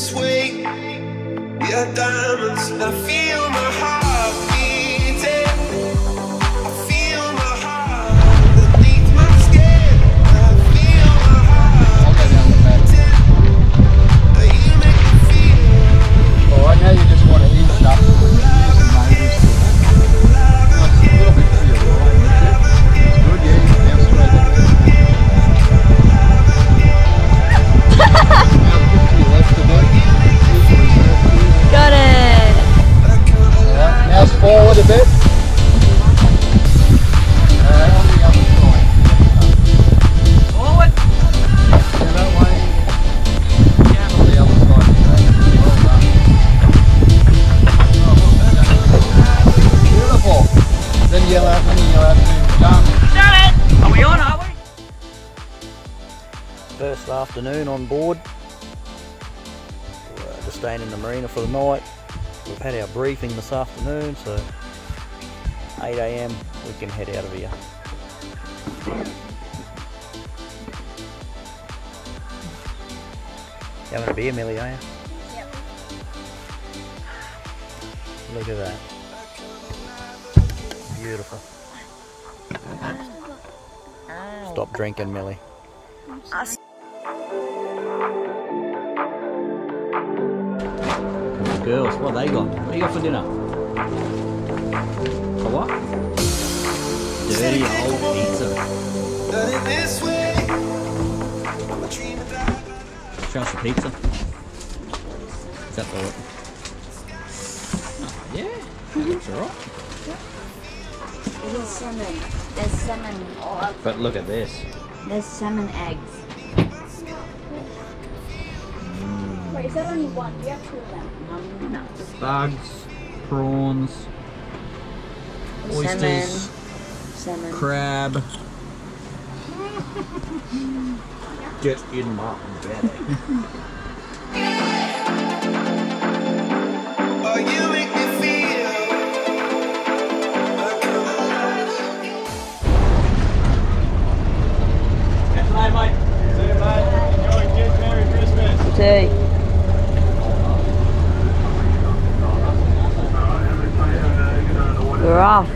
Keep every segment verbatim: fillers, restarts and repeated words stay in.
this way. We are diamonds. I feel my heart beating. I feel my heart beneath my skin. I feel my heart beating. You make me feel. Oh, right now you just want to ease up. Use some neighbours. It's a little bit to your right. It's good, yeah. You can bounce straight up there. Now put to your left a bit. Use the reserve gear. Got it. Alright, now forward a bit. Uh, on the other side. Forward. Yeah, that way. Yeah, on the other side. Well done. Beautiful. Then yell out, then you yell out, then done. Done it. Are we on, are we? First afternoon on board. We're just staying in the marina for the night. We've had our briefing this afternoon, so eight A M we can head out of here. Having a beer, Millie, are you? Yep. Look at that. Beautiful. Stop drinking, Millie. Girls, what they got? What do you got for dinner? For what? Dirty old pizza. This way. Show us the pizza. Is that for it? Oh, yeah, looks alright. There's salmon. There's salmon. But look at this. There's salmon eggs. Wait, is that only one? Do you have two of them? Um, no. Bugs, prawns, oysters, Salmon. crab. Get in my belly. Oh, you make me feel like I'm alive. Catch you later, mate. See you, mate. Enjoy, kids. Merry Christmas. Tea. We're off.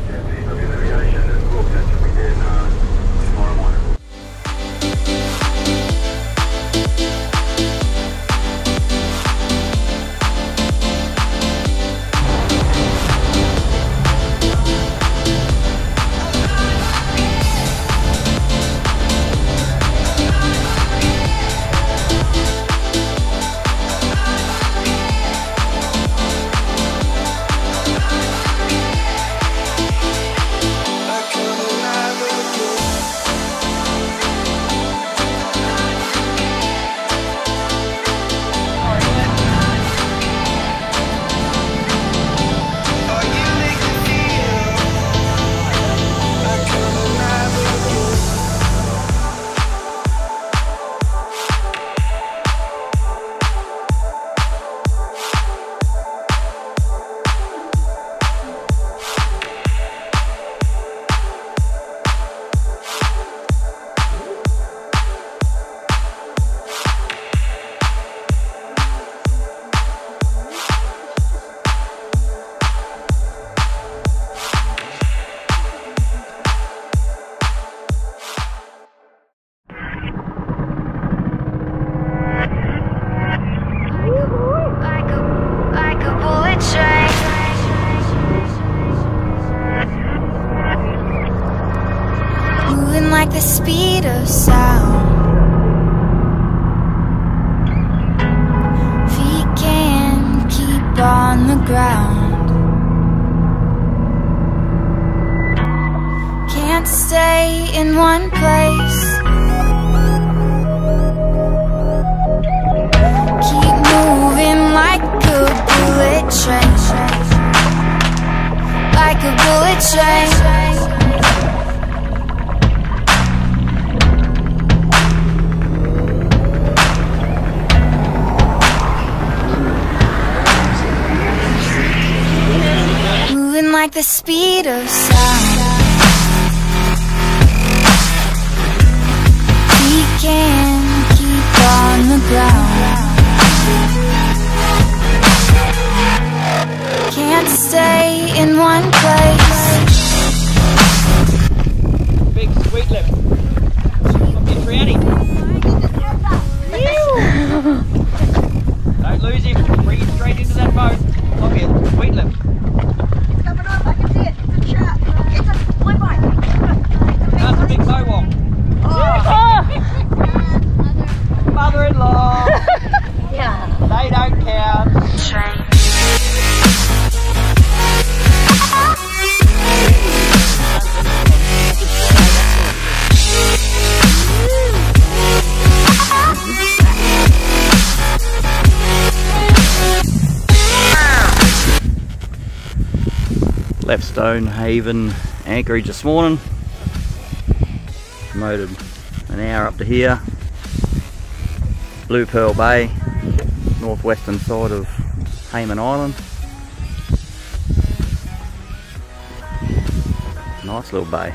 Like the speed of sound, feet can't keep on the ground, can't stay in one place, keep moving like a bullet train, like a bullet train. Like the speed of sound, we can keep on the ground, left Stonehaven anchorage this morning. Promoted an hour up to here. Blue Pearl Bay, northwestern side of Hayman Island. Nice little bay.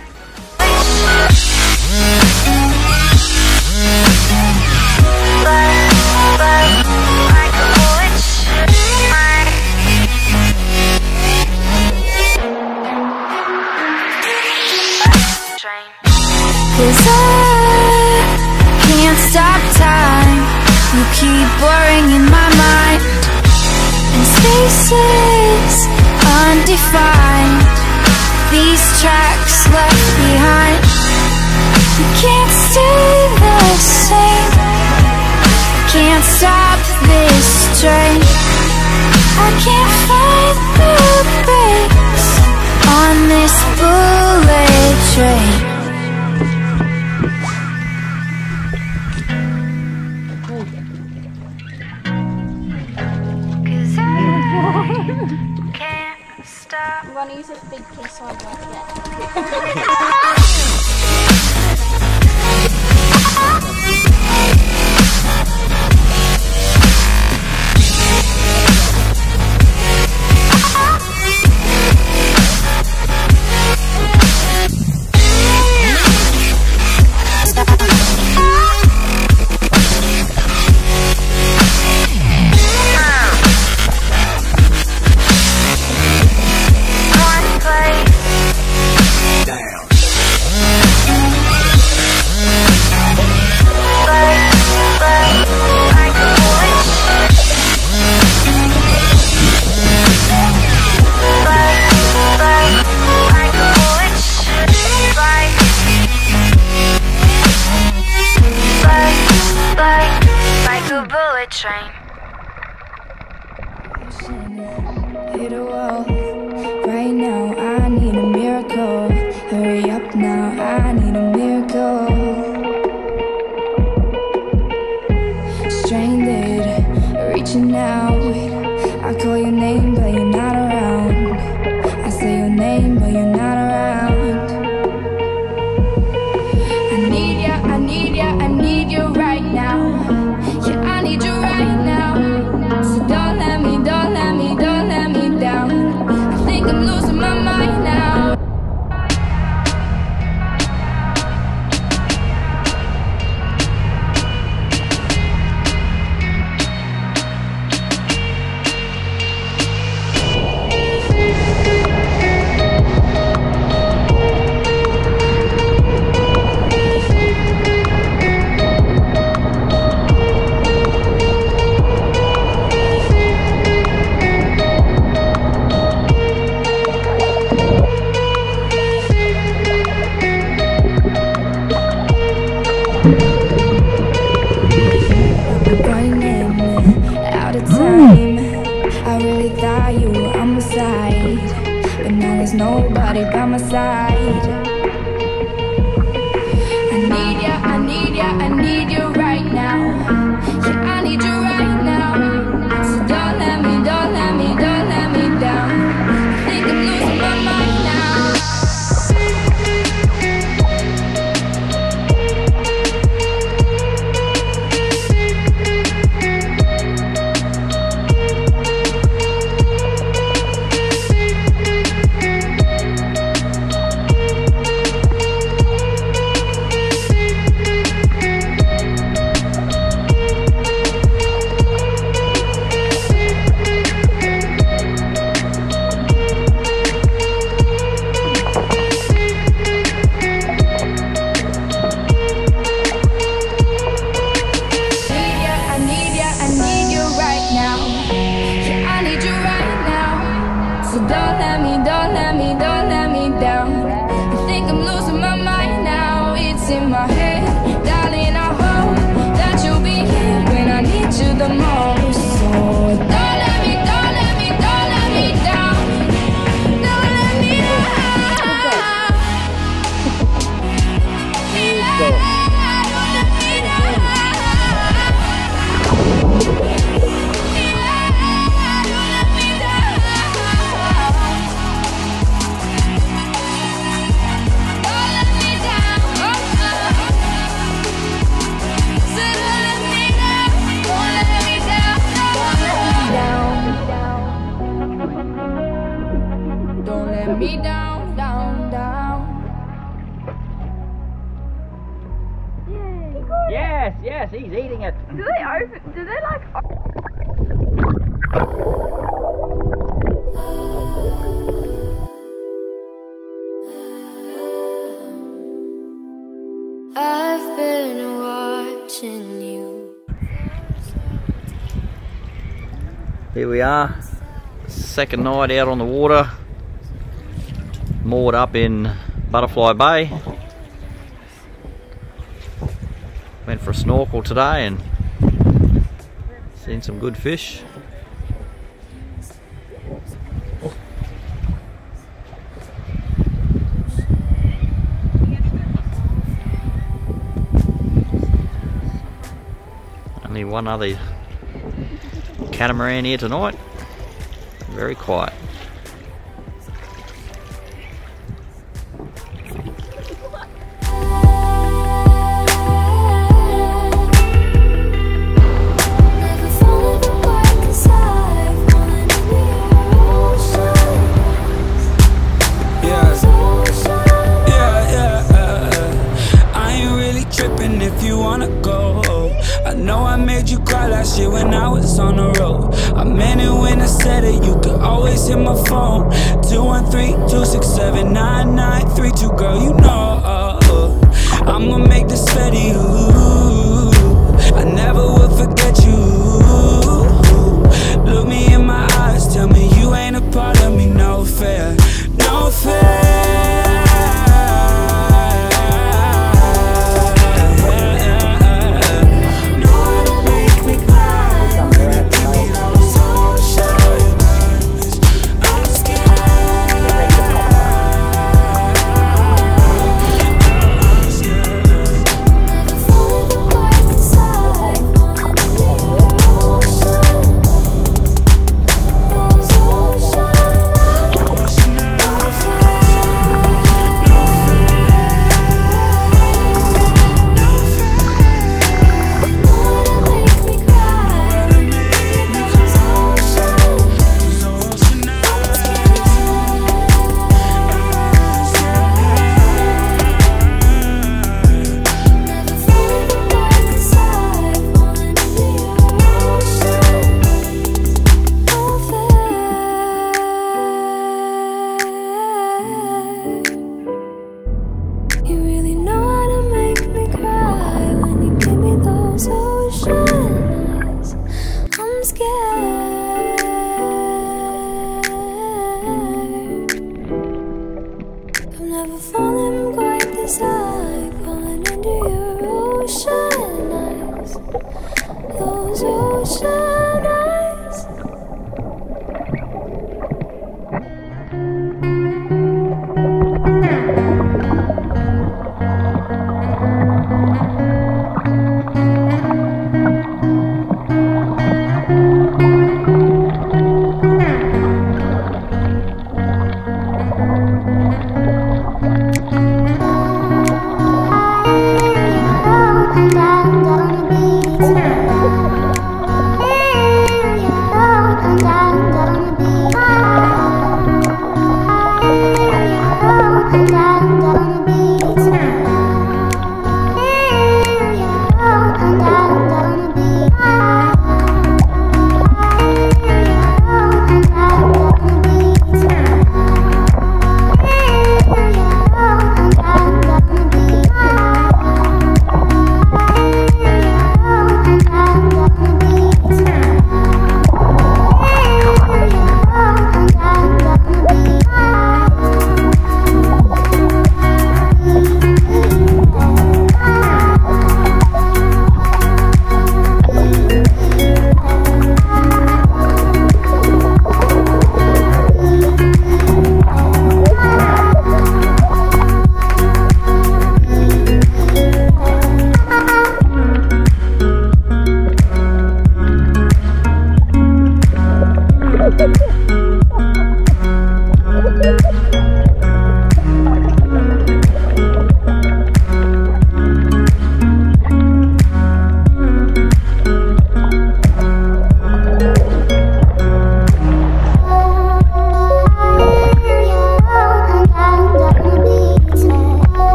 Cause I can't stop time. You keep blurring in my mind, and spaces undefined, these tracks left behind. You can't stay the same, can't stop this train. I can't find the brakes on this bullet train. I'm gonna use this big piece so I don't forget. Train. Hit a wall right now. I need a miracle. Hurry up now. I need a miracle. Stranded, reaching out. I call your name, but you're not around. I say your name, but you're not around. I need ya. I need ya. I need you right now. Yeah, I need you right now. So don't let me, don't let me, don't let me down. I think I'm losing my mind now. Nobody by my side. I need ya, I need ya, I need you right now. Yeah, I need you right now. So don't let me, don't let me, don't let me down. I think I'm losing my mind now. Yes, he's eating it. Do they open? Do they like? I've been watching you. Here we are, second night out on the water, moored up in Butterfly Bay. Went for a snorkel today and seen some good fish. Only one other catamaran here tonight. Very quiet. When I was on the road, I meant it when I said it. You could always hit my phone. Two one three two six seven nine nine three two. Girl, you know uh, uh, I'm gonna make this steady. Ooh, I never will forget you. Look me in my eyes, tell me you ain't a part of me. No fair, no fair.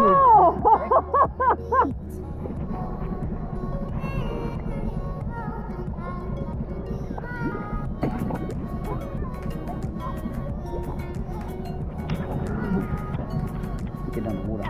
Get down the water.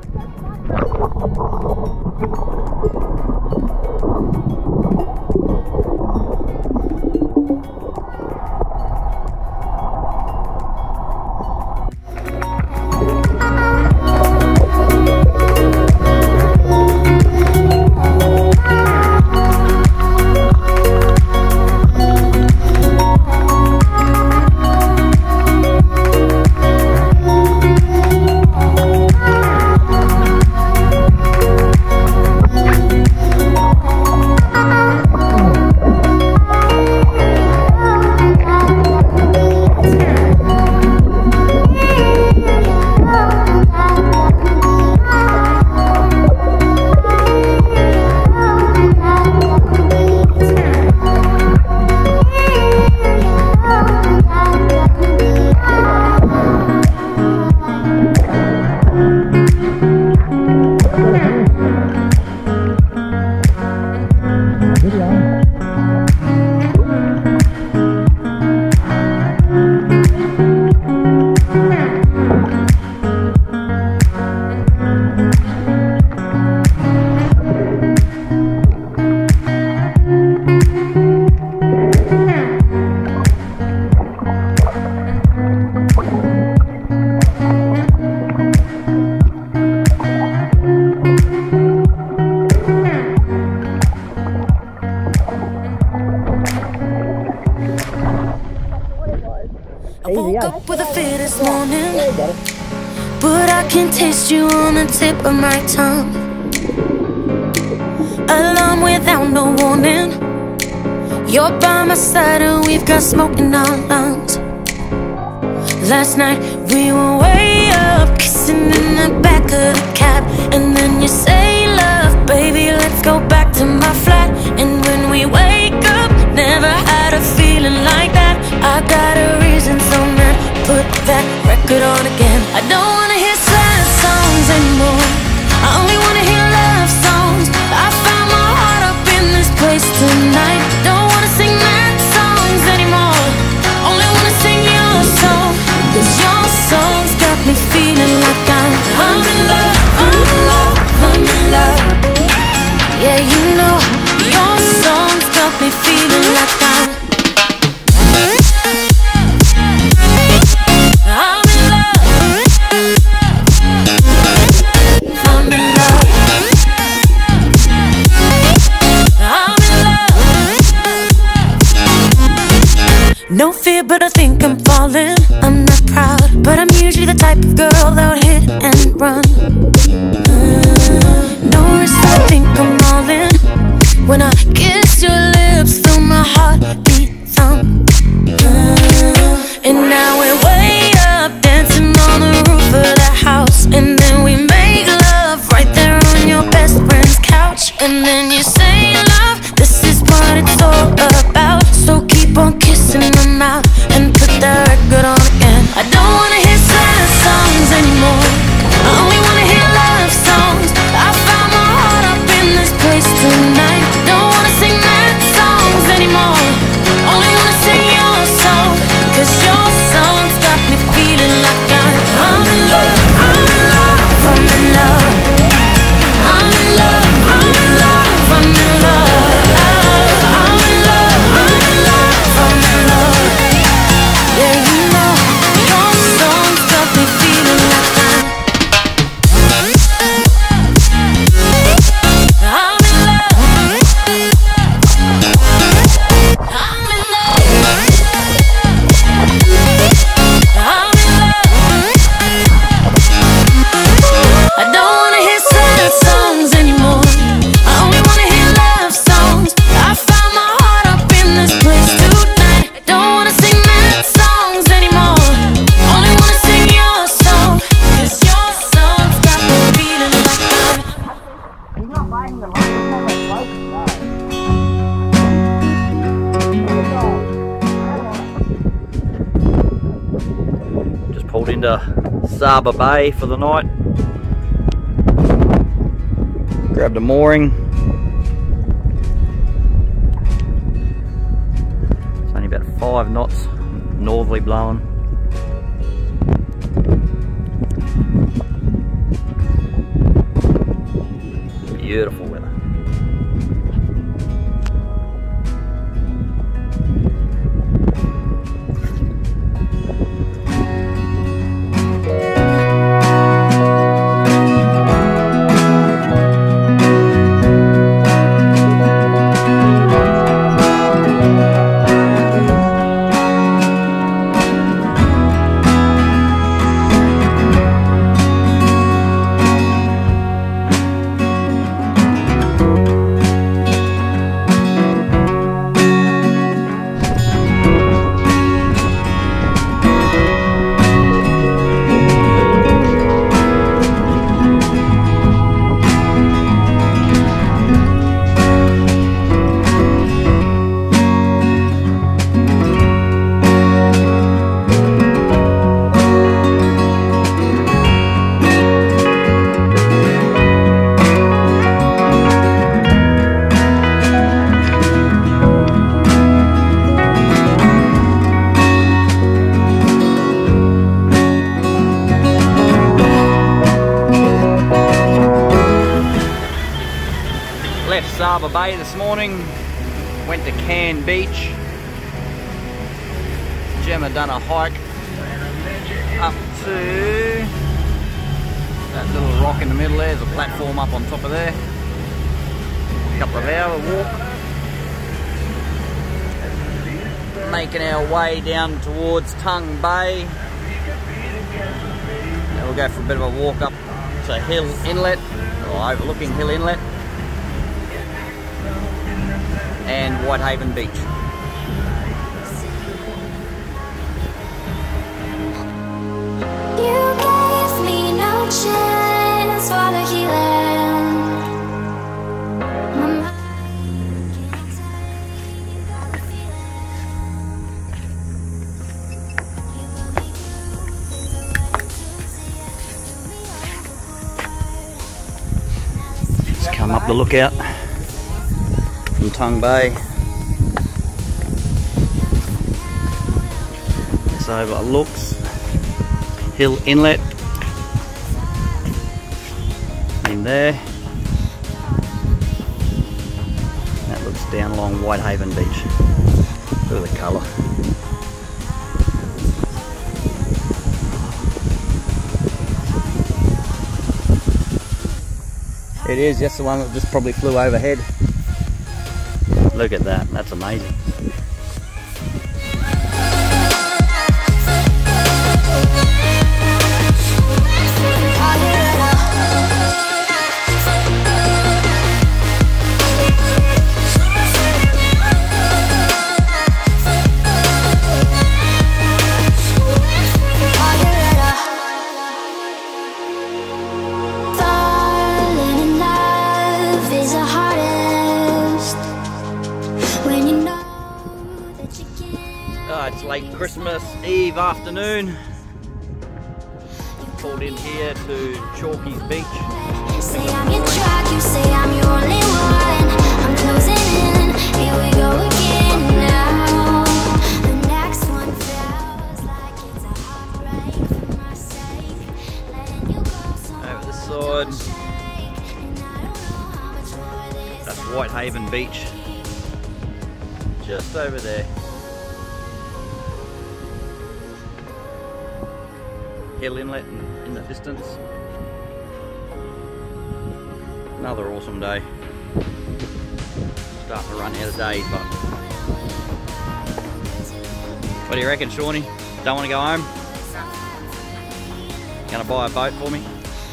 Up with a fear this morning, but I can taste you on the tip of my tongue. Alarm without no warning. You're by my side and we've got smoke in our lungs. Last night we were way up, kissing in the back of the cab, and then you say, love, baby, let's go back to my flat. And when we wake up, never had a feeling like that. I got a reason, so man, put that record on again. I don't wanna hear sad songs anymore. I only wanna hear love songs. I found my heart up in this place tonight. Don't wanna sing mad songs anymore. Only wanna sing your song, 'cause your songs got me feeling like I'm I'm in love, I'm in love, I'm in love. Yeah, you know, your songs got me feeling like I'm I'm in love. I'm in love. I'm in love. No fear, but I think I'm falling. I'm not proud, but I'm usually the type of girl that would hit and run. No risk, I think I'm all in. When I kiss your lips, feel my heartbeat thump. And now we're way up, dancing on the roof of the house. And then we make love right there on your best friend's couch. And then you say, love, this is what it's all about. So keep on kissing my mouth and put that record on again. I don't wanna hear sad songs anymore. I only wanna hear love songs. I found my heart up in this place tonight. Don't wanna sing mad songs anymore. Only wanna sing your song, 'cause your songs got me feeling like I'm I'm in love, I'm in love, I'm in love. I'm in love, I'm in love, I'm in love. I'm in love, I'm in love, I'm in love. Yeah, you know, your songs got me feeling like I'm I'm in love. I'm in love. I'm in love. I don't wanna hear sad songs anymore. I only wanna hear love songs. I found my heart up in this place tonight. Don't wanna sing mad songs anymore. Only wanna sing your song, 'cause your songs got me feeling like I'm He's not biting the microphone like close Just pulled into Saba Bay for the night. Grabbed a mooring. It's only about five knots, northerly blowing. Beautiful weather. Left Saba Bay this morning, went to Cairn Beach. Gemma done a hike up to that little rock in the middle there. There's a platform up on top of there. A couple of hour walk. Making our way down towards Tongue Bay. Now we'll go for a bit of a walk up to Hill Inlet, or overlooking Hill Inlet, and Whitehaven Beach. You gave me no chance for the healing. My mind can't tell you got the feeling. Just come up the lookout from Tongue Bay. This overlooks Hill Inlet in there. That looks down along Whitehaven Beach. Look at the colour. It is, that's the one that just probably flew overhead. Look at that, that's amazing. Oh, it's late Christmas Eve afternoon. Pulled in here to Chalkies Beach. You say I'm your track, you say I'm your only one. I'm closing in, here we go again now. The next one feels like it's a heartbreak for my sake. Letting you go so Over this side, that's Whitehaven Beach. Just over there. Hill Inlet in, in the distance. Another awesome day. Starting to run out of days, but what do you reckon, Shawnee? Don't want to go home? Gonna buy a boat for me?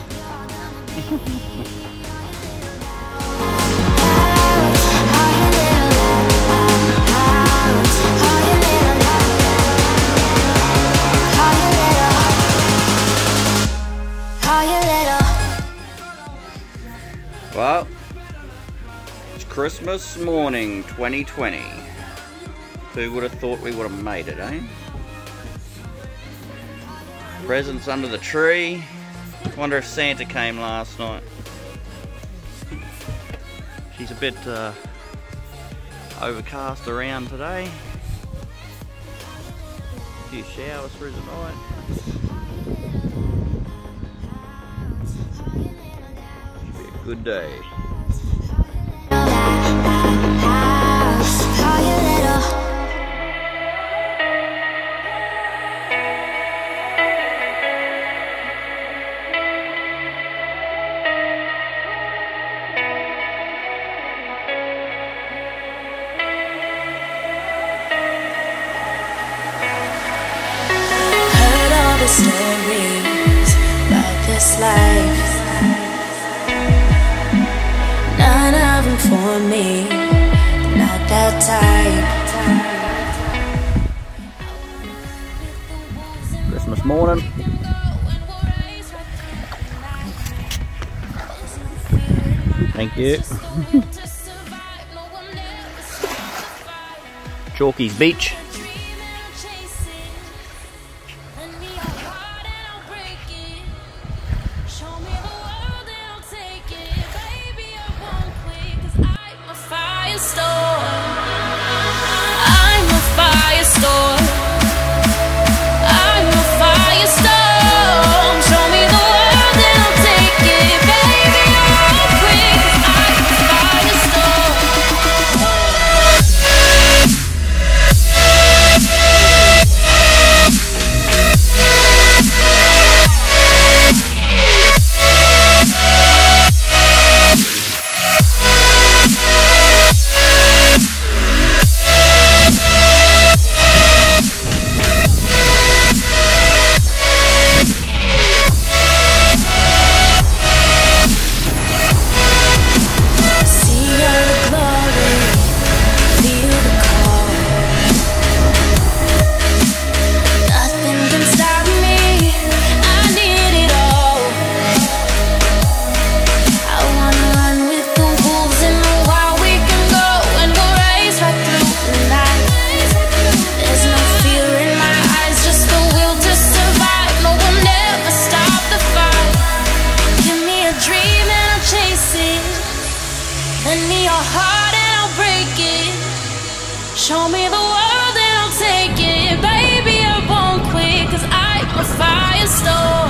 Well, it's Christmas morning twenty twenty. Who would have thought we would have made it, eh? Presents under the tree. Wonder if Santa came last night. Chalkies a bit uh, overcast around today. A few showers through the night. Should be a good day. Stories about this life, none of them for me, not that type. Christmas morning. Thank you. Chalkies Beach. Show me the world and I'll take it. Baby, I won't quit, cause I'm a firestorm.